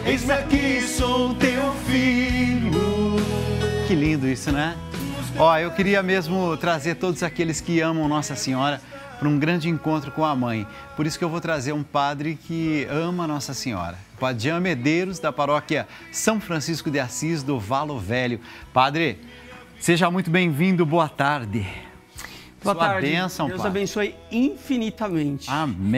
eis-me aqui, sou teu filho. Que lindo isso, né? Ó, eu queria mesmo trazer todos aqueles que amam Nossa Senhora para um grande encontro com a mãe. Por isso que eu vou trazer um padre que ama Nossa Senhora. O Padre Jean Medeiros, da paróquia São Francisco de Assis, do Valo Velho. Padre, seja muito bem-vindo, boa tarde. Boa tarde. Bênção, Deus padre. abençoe infinitamente.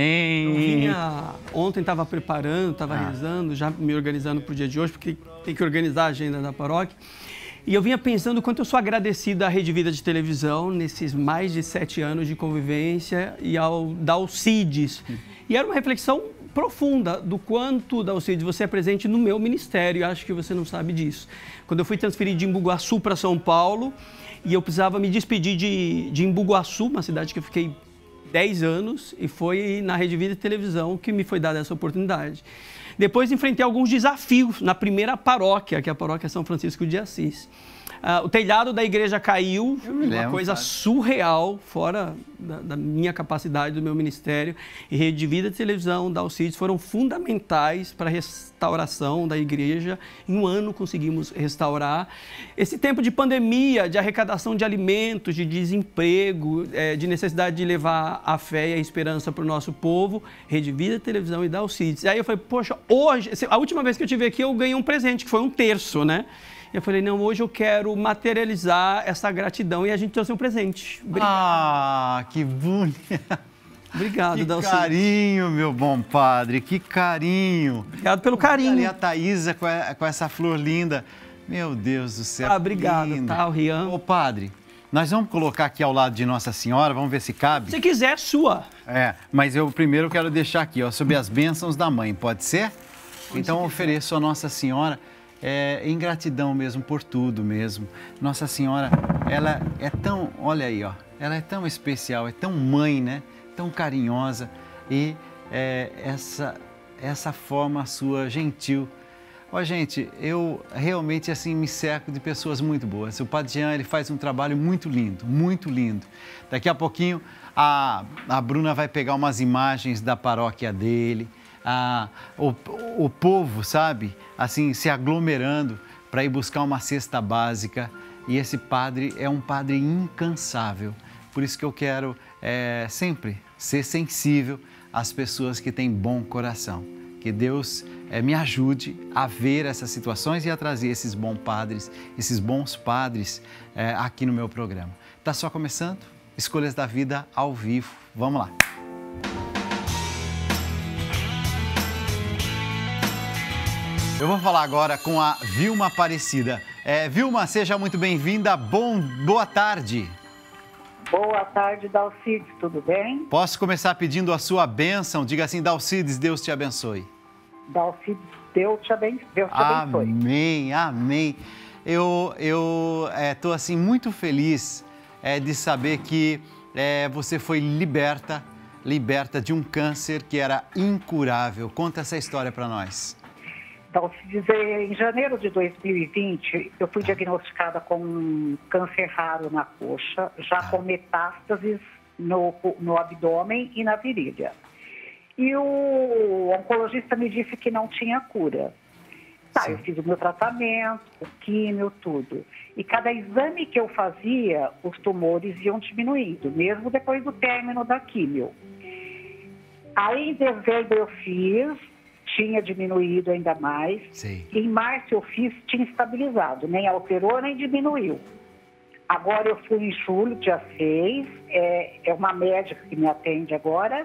Amém. Ontem estava preparando, estava rezando, já me organizando para o dia de hoje, porque tem que organizar a agenda da paróquia. E eu vinha pensando o quanto eu sou agradecido à Rede Vida de Televisão nesses mais de 7 anos de convivência e da Alcides. E era uma reflexão profunda do quanto da Alcides você é presente no meu ministério. Acho que você não sabe disso. Quando eu fui transferido de Embu-Guaçu para São Paulo e eu precisava me despedir de Embu-Guaçu, uma cidade que eu fiquei 10 anos, e foi na Rede Vida de Televisão que me foi dada essa oportunidade. Depois enfrentei alguns desafios na primeira paróquia, que é a paróquia São Francisco de Assis. O telhado da igreja caiu, uma coisa surreal, fora da minha capacidade, do meu ministério. E Rede Vida de Televisão, da Alcides, foram fundamentais para a restauração da igreja. Em um ano conseguimos restaurar. Esse tempo de pandemia, de arrecadação de alimentos, de desemprego, de necessidade de levar a fé e a esperança para o nosso povo, Rede Vida de Televisão e da Alcides. Aí eu falei, poxa, hoje, a última vez que eu estive aqui, eu ganhei um presente, que foi um terço, né? Eu falei, não, hoje eu quero materializar essa gratidão e a gente trouxe um presente. Obrigado. Ah, que bonito. Obrigado, Dalci. Que carinho, meu bom padre, que carinho. Obrigado pelo carinho. E a Thaísa com essa flor linda. Meu Deus do céu. Obrigado, tá, o Rian. Ô, padre, nós vamos colocar aqui ao lado de Nossa Senhora, vamos ver se cabe. Se quiser, é sua. Mas eu primeiro quero deixar aqui, ó, sob as bênçãos da mãe, pode ser? Então eu ofereço a Nossa Senhora em gratidão mesmo, por tudo mesmo. Nossa Senhora, ela é tão, olha aí, ó, ela é tão especial, é tão mãe, né? Tão carinhosa e essa forma sua gentil. Ó, gente, eu realmente assim me cerco de pessoas muito boas. O Padre Jean, ele faz um trabalho muito lindo, muito lindo. Daqui a pouquinho a Bruna vai pegar umas imagens da paróquia dele. O povo, sabe, assim, se aglomerando para ir buscar uma cesta básica. E esse padre é um padre incansável. Por isso que eu quero sempre ser sensível às pessoas que têm bom coração. Que Deus me ajude a ver essas situações e a trazer esses bons padres aqui no meu programa. Tá só começando? Escolhas da Vida ao vivo. Vamos lá. Eu vou falar agora com a Vilma Aparecida. Vilma, seja muito bem-vinda. Boa tarde. Boa tarde, Dalcides, tudo bem? Posso começar pedindo a sua bênção? Diga assim, Dalcides, Deus te abençoe. Dalcides, Deus te abençoe. Amém, amém. Eu estou assim muito feliz de saber que você foi liberta de um câncer que era incurável. Conta essa história para nós. Dalcides, em janeiro de 2020, eu fui diagnosticada com um câncer raro na coxa, já com metástases no abdômen e na virilha. E o oncologista me disse que não tinha cura. Tá, eu fiz o meu tratamento, o químio, tudo. E cada exame que eu fazia, os tumores iam diminuindo, mesmo depois do término da químio. Aí, em dezembro, eu fiz, tinha diminuído ainda mais. Sim. Em março, eu fiz, tinha estabilizado, nem alterou, nem diminuiu. Agora, eu fui em julho, dia 6, é uma médica que me atende agora.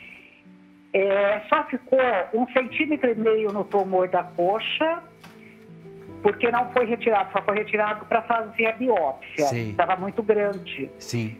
Só ficou 1,5 centímetro no tumor da coxa, porque não foi retirado, só foi retirado para fazer a biópsia. Estava muito grande. Sim.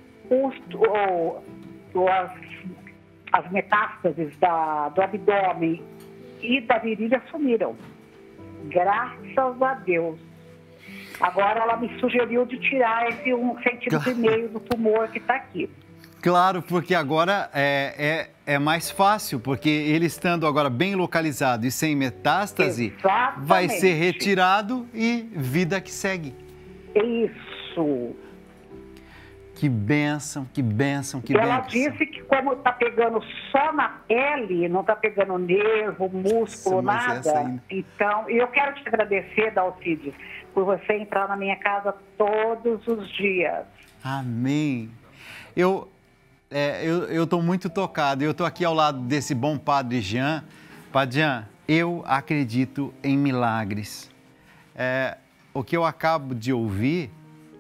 As metástases do abdômen e da virilha sumiram. Graças a Deus. Agora ela me sugeriu de tirar esse 1,5 centímetro do tumor que está aqui. Claro, porque agora é mais fácil, porque ele estando agora bem localizado e sem metástase, exatamente, vai ser retirado e vida que segue. Isso. Que bênção, que bênção, que Ela bênção. disse que como está pegando só na pele, não está pegando nervo, músculo, Mas essa nada. ainda. Então, eu quero te agradecer, Dalcides, por você entrar na minha casa todos os dias. Amém. Eu estou muito tocado. Eu estou aqui ao lado desse bom Padre Jean. Padre Jean, eu acredito em milagres. O que eu acabo de ouvir,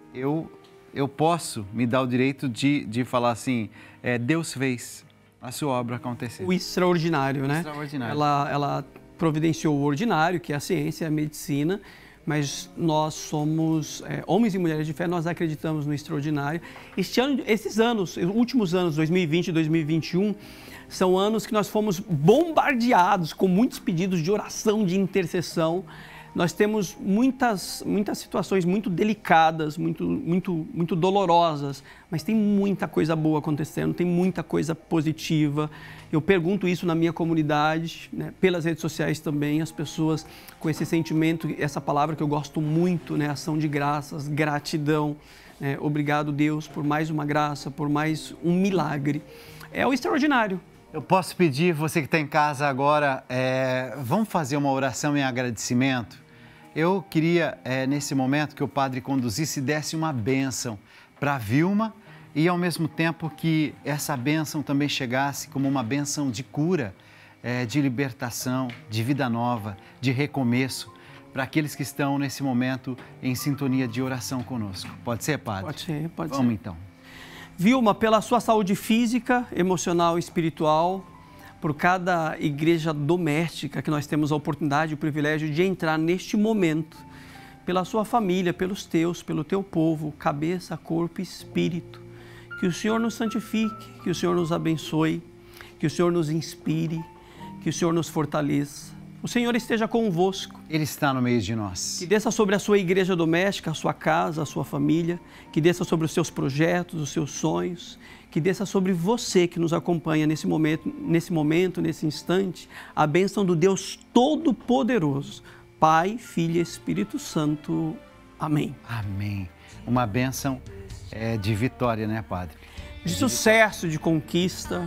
eu posso me dar o direito de falar assim, Deus fez a sua obra acontecer. O extraordinário, né? Extraordinário. Ela providenciou o ordinário, que é a ciência, a medicina, mas nós somos homens e mulheres de fé, nós acreditamos no extraordinário. Esses anos, os últimos anos, 2020 e 2021, são anos que nós fomos bombardeados com muitos pedidos de oração, de intercessão. Nós temos muitas situações muito delicadas, muito dolorosas, mas tem muita coisa boa acontecendo, tem muita coisa positiva. Eu pergunto isso na minha comunidade, né, pelas redes sociais também, as pessoas com esse sentimento, essa palavra que eu gosto muito, né, ação de graças, gratidão. Obrigado, Deus, por mais uma graça, por mais um milagre. É o extraordinário. Eu posso pedir, você que está em casa agora, vamos fazer uma oração em agradecimento? Eu queria, nesse momento, que o Padre conduzisse e desse uma bênção para a Vilma e, ao mesmo tempo, que essa bênção também chegasse como uma bênção de cura, de libertação, de vida nova, de recomeço, para aqueles que estão, nesse momento, em sintonia de oração conosco. Pode ser, Padre? Pode ser, pode ser. Vamos, então. Vilma, pela sua saúde física, emocional e espiritual, por cada igreja doméstica que nós temos a oportunidade e o privilégio de entrar neste momento, pela sua família, pelos teus, pelo teu povo, cabeça, corpo e espírito, que o Senhor nos santifique, que o Senhor nos abençoe, que o Senhor nos inspire, que o Senhor nos fortaleça. O Senhor esteja convosco. Ele está no meio de nós. Que desça sobre a sua igreja doméstica, a sua casa, a sua família, que desça sobre os seus projetos, os seus sonhos, que desça sobre você que nos acompanha nesse momento, nesse instante, a bênção do Deus Todo-Poderoso, Pai, Filho e Espírito Santo. Amém. Amém. Uma bênção de vitória, né, Padre? De sucesso, de conquista.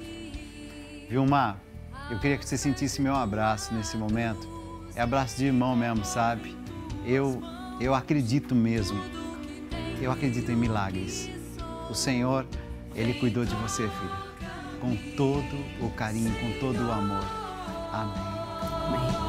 Vilma, eu queria que você sentisse meu abraço nesse momento. É abraço de irmão mesmo, sabe? Eu acredito mesmo. Eu acredito em milagres. O Senhor, Ele cuidou de você, filha. Com todo o carinho, com todo o amor. Amém. Amém.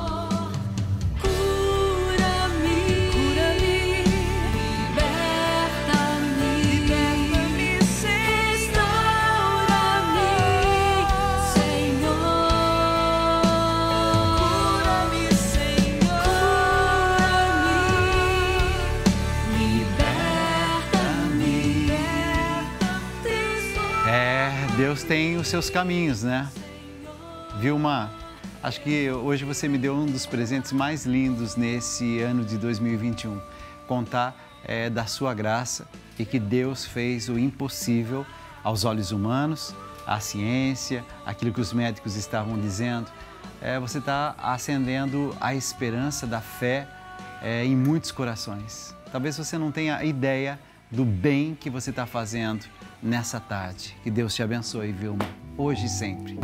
Deus tem os seus caminhos, né? Vilma, acho que hoje você me deu um dos presentes mais lindos nesse ano de 2021. Contar da sua graça e que Deus fez o impossível aos olhos humanos, à ciência, aquilo que os médicos estavam dizendo. Você está acendendo a esperança da fé em muitos corações. Talvez você não tenha ideia do bem que você está fazendo nessa tarde. Que Deus te abençoe, Vilma, hoje e sempre.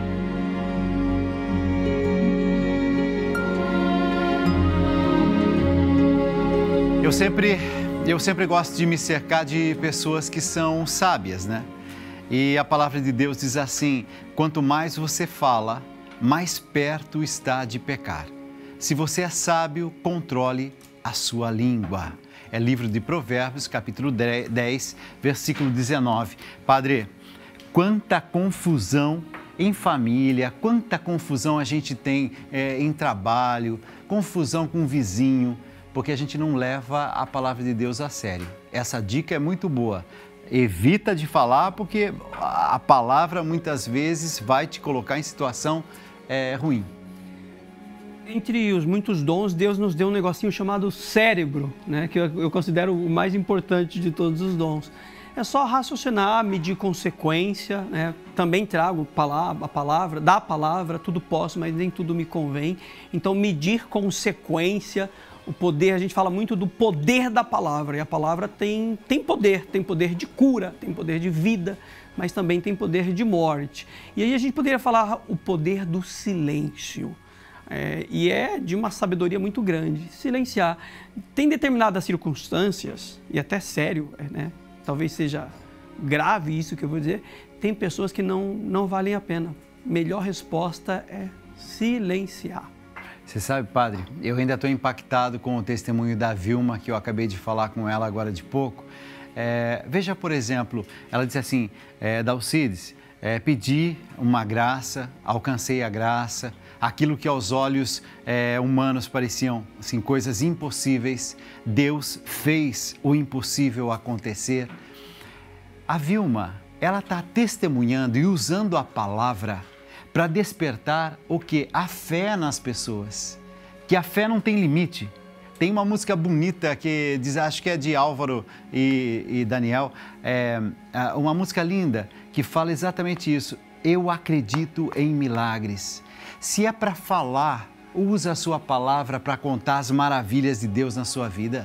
Eu sempre gosto de me cercar de pessoas que são sábias, né? E a palavra de Deus diz assim: quanto mais você fala, mais perto está de pecar. Se você é sábio, controle a sua língua. É livro de Provérbios, capítulo 10, versículo 19. Padre, quanta confusão em família, quanta confusão a gente tem em trabalho, confusão com o vizinho, porque a gente não leva a palavra de Deus a sério. Essa dica é muito boa. Evita de falar, porque a palavra muitas vezes vai te colocar em situação ruim. Entre os muitos dons, Deus nos deu um negocinho chamado cérebro, né? Que eu considero o mais importante de todos os dons. É só raciocinar, medir consequência, né? Também trago a palavra, tudo posso, mas nem tudo me convém. Então, medir consequência, O poder, a gente fala muito do poder da palavra, e a palavra tem poder de cura, tem poder de vida, mas também tem poder de morte. E aí a gente poderia falar o poder do silêncio. E é de uma sabedoria muito grande, silenciar. Tem determinadas circunstâncias, e até sério, né? Talvez seja grave isso que eu vou dizer, tem pessoas que não valem a pena. Melhor resposta é silenciar. Você sabe, padre, eu ainda estou impactado com o testemunho da Vilma, que eu acabei de falar com ela agora de pouco. Veja, por exemplo, ela disse assim, Dalcides, pedi uma graça, alcancei a graça, aquilo que aos olhos humanos pareciam assim, coisas impossíveis, Deus fez o impossível acontecer. A Vilma, ela está testemunhando e usando a palavra para despertar o quê? A fé nas pessoas, que a fé não tem limite. Tem uma música bonita que diz, acho que é de Álvaro e Daniel, uma música linda que fala exatamente isso. Eu acredito em milagres. Se é para falar, usa a sua palavra para contar as maravilhas de Deus na sua vida.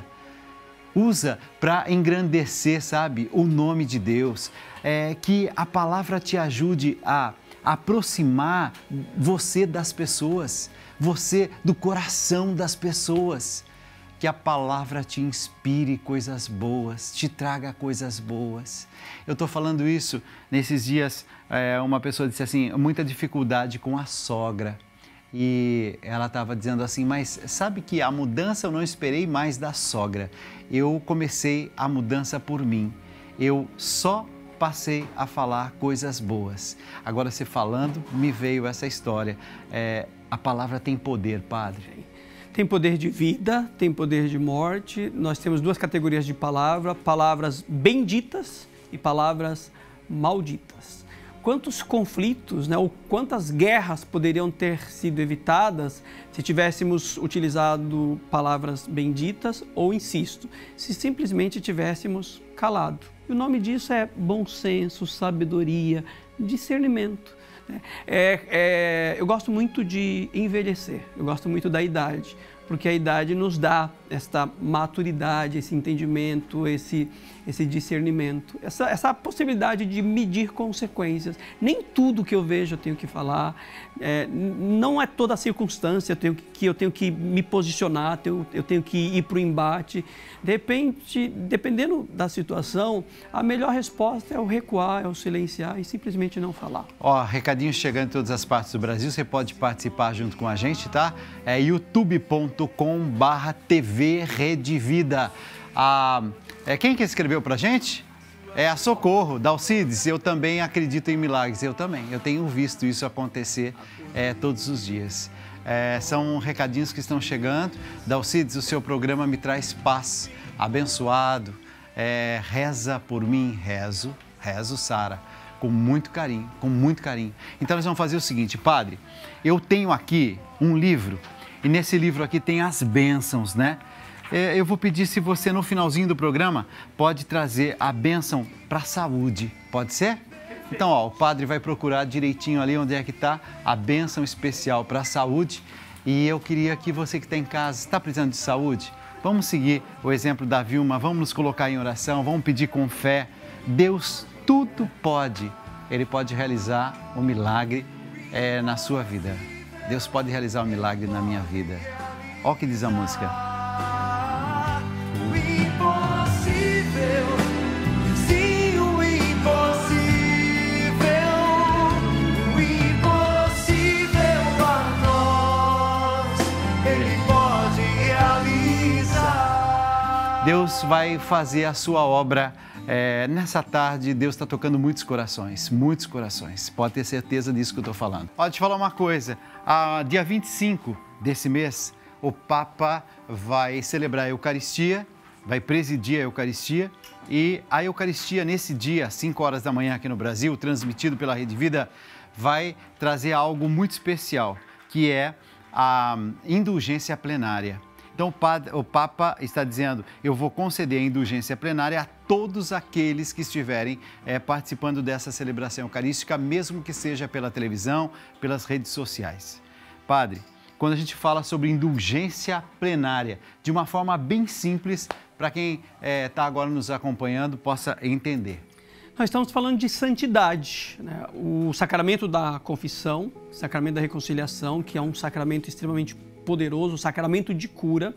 Usa para engrandecer, sabe, o nome de Deus. Que a palavra te ajude a aproximar você das pessoas, você do coração das pessoas. Que a palavra te inspire coisas boas, te traga coisas boas. Eu estou falando isso nesses dias, uma pessoa disse assim, muita dificuldade com a sogra. E ela estava dizendo assim, mas sabe que a mudança eu não esperei mais da sogra. Eu comecei a mudança por mim. Eu só passei a falar coisas boas. Agora, você falando, me veio essa história. A palavra tem poder, padre. Tem poder de vida, tem poder de morte. Nós temos duas categorias de palavra, palavras benditas e palavras malditas. Quantos conflitos, né, ou quantas guerras poderiam ter sido evitadas se tivéssemos utilizado palavras benditas ou, insisto, se simplesmente tivéssemos calado. E o nome disso é bom senso, sabedoria, discernimento. Eu gosto muito de envelhecer, eu gosto muito da idade, porque a idade nos dá esta maturidade, esse entendimento, esse discernimento, essa possibilidade de medir consequências. Nem tudo que eu vejo eu tenho que falar, não é toda a circunstância eu tenho que me posicionar, eu tenho que ir para o embate. De repente, dependendo da situação, a melhor resposta é o recuar, é o silenciar e simplesmente não falar. Recadinhos chegando em todas as partes do Brasil, você pode participar junto com a gente, tá? É youtube.com/TV Rede Vida. Quem que escreveu pra gente? É a Socorro, Dalcides, eu também acredito em milagres, eu também. Eu tenho visto isso acontecer todos os dias. São recadinhos que estão chegando. Dalcides, o seu programa me traz paz, abençoado. Reza por mim, rezo, Sara, com muito carinho, com muito carinho. Então nós vamos fazer o seguinte, padre, eu tenho aqui um livro, e nesse livro aqui tem as bênçãos, né? Eu vou pedir se você, no finalzinho do programa, pode trazer a bênção para a saúde, pode ser? Então, o padre vai procurar direitinho ali onde é que está a bênção especial para a saúde. E eu queria que você que está em casa, está precisando de saúde, vamos seguir o exemplo da Vilma, vamos nos colocar em oração, vamos pedir com fé. Deus tudo pode, Ele pode realizar um milagre na sua vida. Deus pode realizar um milagre na minha vida. Olha o que diz a música. Deus vai fazer a sua obra nessa tarde. Deus está tocando muitos corações, pode ter certeza disso que eu estou falando. Olha, te falar uma coisa, dia 25 desse mês, o Papa vai celebrar a Eucaristia, vai presidir a Eucaristia, e a Eucaristia nesse dia, às 5 horas da manhã aqui no Brasil, transmitido pela Rede Vida, vai trazer algo muito especial, que é a indulgência plenária. Então, o Papa está dizendo, eu vou conceder a indulgência plenária a todos aqueles que estiverem participando dessa celebração eucarística, mesmo que seja pela televisão, pelas redes sociais. Padre, quando a gente fala sobre indulgência plenária, de uma forma bem simples, para quem está agora nos acompanhando possa entender. Nós estamos falando de santidade, né? O sacramento da confissão, o sacramento da reconciliação, que é um sacramento extremamente poderoso, o sacramento de cura,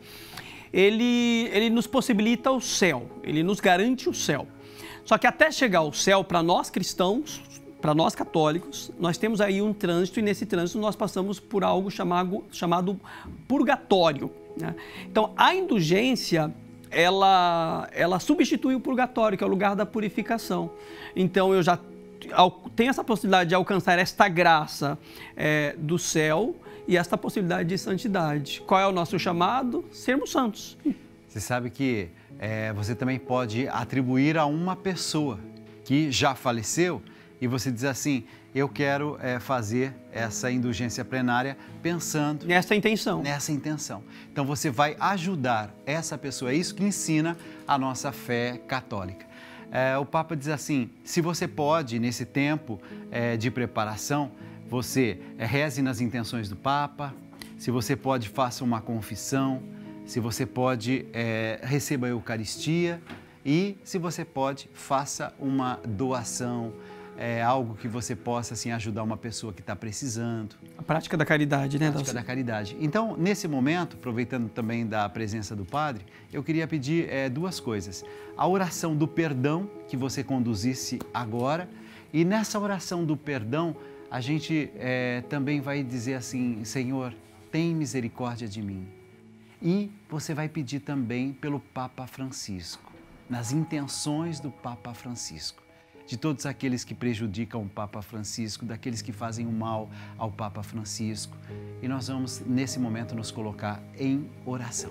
ele nos possibilita o céu, ele nos garante o céu. Só que até chegar ao céu, para nós cristãos, para nós católicos, nós temos aí um trânsito e nesse trânsito nós passamos por algo chamado purgatório, né? Então, a indulgência, ela substitui o purgatório, que é o lugar da purificação. Então, eu já tenho essa possibilidade de alcançar esta graça do céu e esta possibilidade de santidade. Qual é o nosso chamado? Sermos santos. Você sabe que você também pode atribuir a uma pessoa que já faleceu e você diz assim, eu quero fazer essa indulgência plenária pensando... Nessa intenção. Nessa intenção. Então, você vai ajudar essa pessoa. É isso que ensina a nossa fé católica. O Papa diz assim, se você pode, nesse tempo de preparação, você reze nas intenções do Papa, se você pode, faça uma confissão, se você pode, receba a Eucaristia e, se você pode, faça uma doação, algo que você possa assim, ajudar uma pessoa que está precisando. A prática da caridade, né? A prática da caridade. Então, nesse momento, aproveitando também da presença do Padre, eu queria pedir duas coisas. A oração do perdão, que você conduzisse agora, e nessa oração do perdão, a gente também vai dizer assim, Senhor, tem misericórdia de mim. E você vai pedir também pelo Papa Francisco, nas intenções do Papa Francisco, de todos aqueles que prejudicam o Papa Francisco, daqueles que fazem o mal ao Papa Francisco. E nós vamos, nesse momento, nos colocar em oração.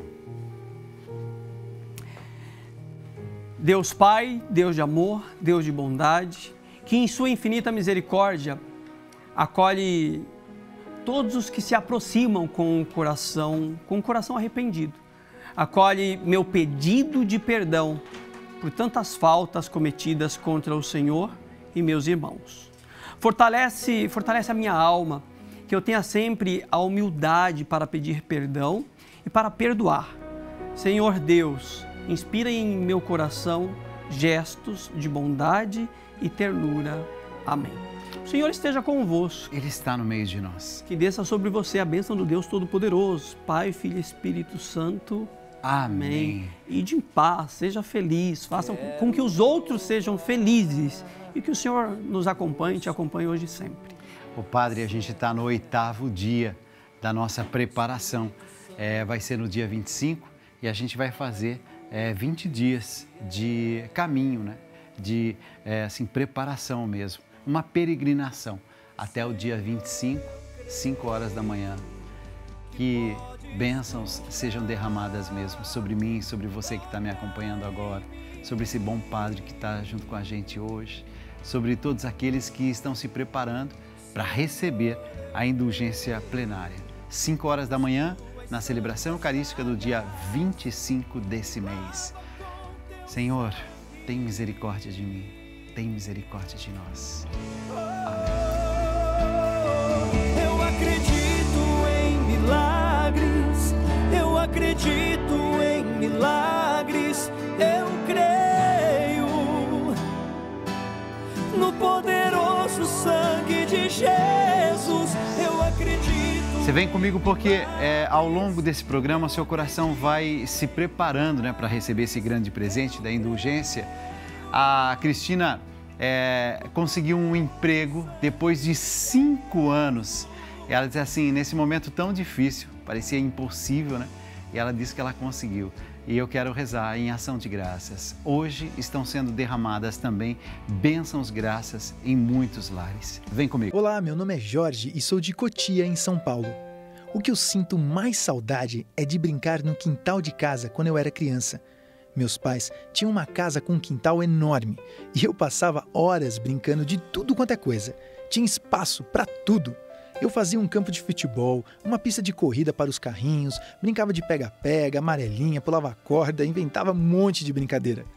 Deus Pai, Deus de amor, Deus de bondade, que em sua infinita misericórdia acolhe todos os que se aproximam com o coração arrependido. Acolhe meu pedido de perdão por tantas faltas cometidas contra o Senhor e meus irmãos. Fortalece a minha alma, que eu tenha sempre a humildade para pedir perdão e para perdoar. Senhor Deus, inspira em meu coração gestos de bondade e ternura. Amém. O Senhor esteja convosco. Ele está no meio de nós. Que desça sobre você a bênção do Deus Todo-Poderoso, Pai, Filho e Espírito Santo. Amém. Ide em paz, seja feliz, façam com que os outros sejam felizes e que o Senhor nos acompanhe, te acompanhe hoje e sempre. O Padre, a gente está no 8º dia da nossa preparação. Vai ser no dia 25 e a gente vai fazer 20 dias de caminho, né? De assim, preparação mesmo, uma peregrinação até o dia 25, 5 horas da manhã. Que bênçãos sejam derramadas mesmo sobre mim, sobre você que está me acompanhando agora, sobre esse bom Padre que está junto com a gente hoje, sobre todos aqueles que estão se preparando para receber a indulgência plenária. 5 horas da manhã, na celebração eucarística do dia 25 desse mês. Senhor, tem misericórdia de mim, tem misericórdia de nós. Amém. Eu acredito em milagres, eu acredito em milagres, eu creio no poderoso sangue de Jesus, eu acredito. Você vem comigo porque ao longo desse programa seu coração vai se preparando, né, para receber esse grande presente da indulgência. A Cristina conseguiu um emprego depois de 5 anos. Ela diz assim, nesse momento tão difícil, parecia impossível, né? E ela disse que ela conseguiu. E eu quero rezar em ação de graças. Hoje estão sendo derramadas também bênçãos graças em muitos lares. Vem comigo. Olá, meu nome é Jorge e sou de Cotia, em São Paulo. O que eu sinto mais saudade é de brincar no quintal de casa quando eu era criança. Meus pais tinham uma casa com um quintal enorme e eu passava horas brincando de tudo quanto é coisa. Tinha espaço para tudo. Eu fazia um campo de futebol, uma pista de corrida para os carrinhos, brincava de pega-pega, amarelinha, pulava corda, inventava um monte de brincadeira.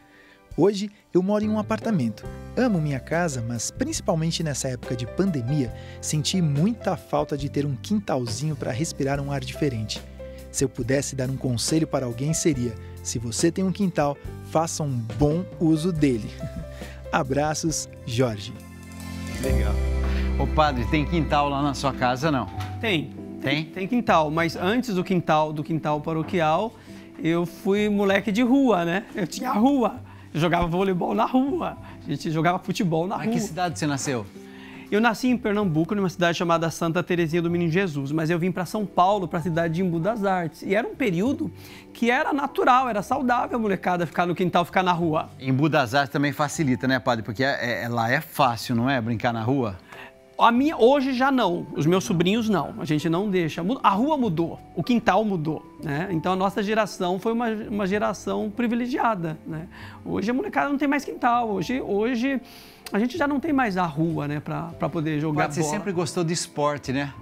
Hoje, eu moro em um apartamento. Amo minha casa, mas principalmente nessa época de pandemia, senti muita falta de ter um quintalzinho para respirar um ar diferente. Se eu pudesse dar um conselho para alguém seria: se você tem um quintal, faça um bom uso dele. Abraços, Jorge. Legal. Ô padre, tem quintal lá na sua casa, não? Tem. Tem? Tem quintal, mas antes do quintal paroquial, eu fui moleque de rua, né? Eu tinha rua. Eu jogava voleibol na rua, a gente jogava futebol na rua. Em que cidade você nasceu? Eu nasci em Pernambuco, numa cidade chamada Santa Terezinha do Menino Jesus, mas eu vim para São Paulo, para a cidade de Embu das Artes. E era um período que era natural, era saudável a molecada ficar no quintal, ficar na rua. Embu das Artes também facilita, né, padre? Porque lá é fácil, não é? Brincar na rua? A minha, hoje já não, os meus sobrinhos não, a gente não deixa. A rua mudou, o quintal mudou, né? Então a nossa geração foi uma geração privilegiada, né? Hoje a molecada não tem mais quintal, hoje a gente já não tem mais a rua, né, para poder jogar bola. Você sempre gostou de esporte, né?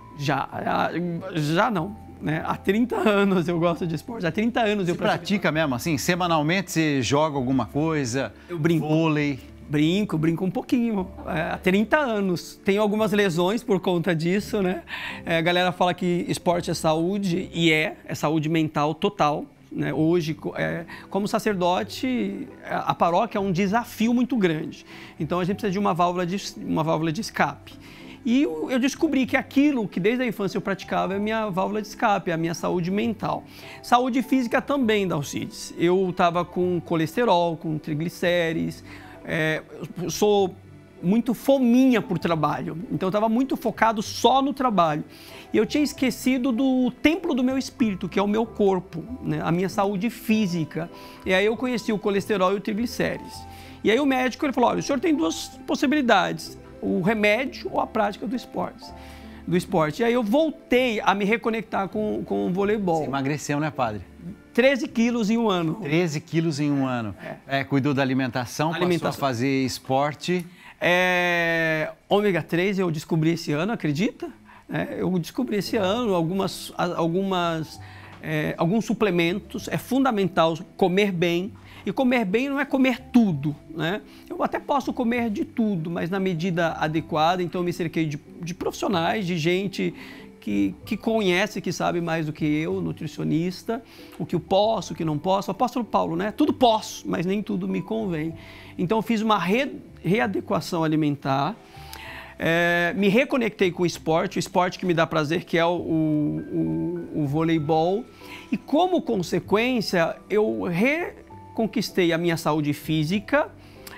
Já não, né? Há 30 anos eu gosto de esporte, há 30 anos eu pratica mesmo, assim, semanalmente você joga alguma coisa? Eu brinco. Vôlei? Brinco um pouquinho, há 30 anos. Tenho algumas lesões por conta disso, né? A galera fala que esporte é saúde, e é saúde mental total, né? Hoje, como sacerdote, a paróquia é um desafio muito grande. Então a gente precisa de uma válvula de escape. E eu descobri que aquilo que desde a infância eu praticava é a minha válvula de escape, é a minha saúde mental. Saúde física também, Dalcides. Eu estava com colesterol, com triglicérides. Eu sou muito fominha por trabalho, então eu estava muito focado só no trabalho. E eu tinha esquecido do templo do meu espírito, que é o meu corpo, né? A minha saúde física. E aí eu conheci o colesterol e o triglicérides. E aí o médico ele falou: olha, o senhor tem duas possibilidades, o remédio ou a prática do esporte. E aí eu voltei a me reconectar com o voleibol. Você emagreceu, né, padre? 13 quilos em um ano. 13 quilos em um ano. Cuidou da alimentação, passou a fazer esporte. Ômega 3 eu descobri esse ano, acredita? Eu descobri esse ano alguns suplementos. É fundamental comer bem. E comer bem não é comer tudo, né? Eu até posso comer de tudo, mas na medida adequada. Então eu me cerquei de profissionais, de gente que conhece, que sabe mais do que eu, nutricionista, o que eu posso, o que não posso. O apóstolo Paulo, né? Tudo posso, mas nem tudo me convém. Então eu fiz uma readequação alimentar, me reconectei com o esporte que me dá prazer, que é o voleibol. E como consequência, eu reconquistei a minha saúde física,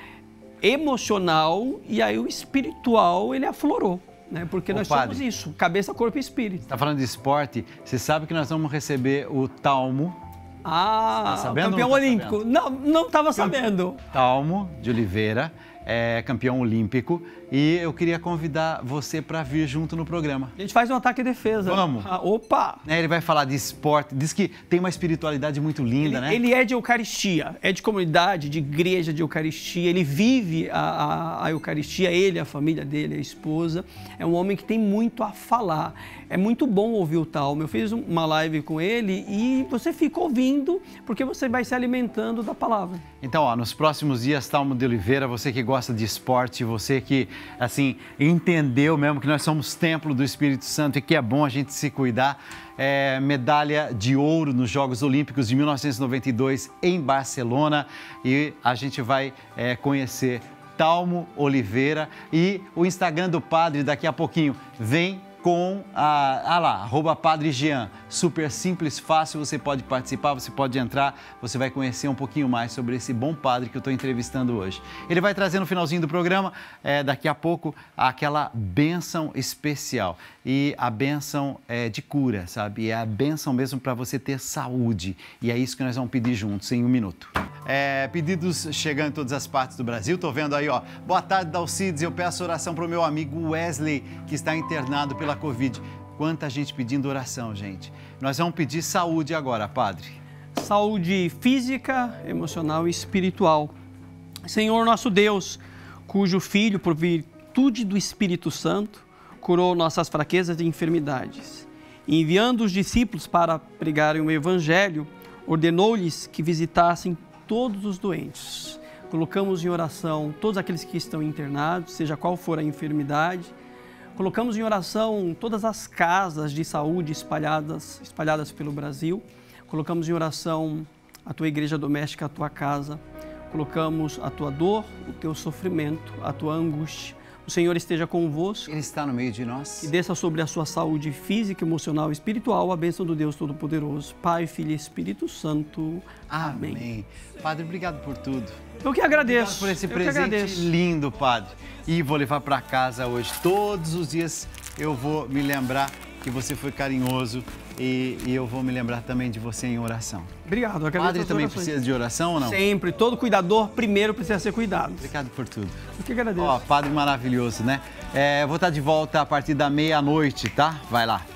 emocional, e aí o espiritual, ele aflorou. Né? Porque nós somos isso, cabeça, corpo e espírito. Você está falando de esporte, você sabe que nós vamos receber o Talmo. Tá sabendo, campeão olímpico. Sabendo? Não estava sabendo. Talmo de Oliveira, campeão olímpico, e eu queria convidar você para vir junto no programa. A gente faz um ataque e defesa. Vamos. Opa! Ele vai falar de esporte, diz que tem uma espiritualidade muito linda, né? Ele é de Eucaristia, é de comunidade, de igreja de Eucaristia, ele vive a Eucaristia, ele, a família dele, a esposa. É um homem que tem muito a falar. É muito bom ouvir o Talmo. Eu fiz uma live com ele e você fica ouvindo, porque você vai se alimentando da palavra. Então, nos próximos dias, Talmo de Oliveira, você que gosta de esporte, você que, assim, entendeu mesmo que nós somos templo do Espírito Santo e que é bom a gente se cuidar, medalha de ouro nos Jogos Olímpicos de 1992 em Barcelona, e a gente vai conhecer Talmo Oliveira e o Instagram do padre daqui a pouquinho. Vem com @Padre Jean. Super simples, fácil, você pode participar, você pode entrar, você vai conhecer um pouquinho mais sobre esse bom padre que eu estou entrevistando hoje. Ele vai trazer no finalzinho do programa, daqui a pouco, aquela bênção especial. E a bênção de cura, sabe? É a bênção mesmo para você ter saúde. E é isso que nós vamos pedir juntos em um minuto. Pedidos chegando em todas as partes do Brasil. Tô vendo aí, ó. Boa tarde, Dalcides. Eu peço oração para o meu amigo Wesley, que está internado pela Covid. Quanta gente pedindo oração, gente. Nós vamos pedir saúde agora, padre. Saúde física, emocional e espiritual. Senhor nosso Deus, cujo Filho, por virtude do Espírito Santo, curou nossas fraquezas e enfermidades. E enviando os discípulos para pregarem o Evangelho, ordenou-lhes que visitassem todos os doentes, Colocamos em oração todos aqueles que estão internados, seja qual for a enfermidade. Colocamos em oração todas as casas de saúde espalhadas pelo Brasil. Colocamos em oração a tua igreja doméstica, a tua casa. Colocamos a tua dor, o teu sofrimento, a tua angústia. O Senhor esteja convosco. Ele está no meio de nós. E desça sobre a sua saúde física, emocional e espiritual a bênção do Deus Todo-Poderoso, Pai, Filho e Espírito Santo. Amém. Padre, obrigado por tudo. Eu que agradeço. Obrigado por esse presente lindo, Padre. E vou levar para casa hoje. Todos os dias eu vou me lembrar que você foi carinhoso e eu vou me lembrar também de você em oração. Obrigado. O padre também precisa de oração ou não? Sempre. Todo cuidador primeiro precisa ser cuidado. Obrigado por tudo. Eu que agradeço. Ó, padre maravilhoso, né? Vou estar de volta a partir da meia-noite, tá? Vai lá.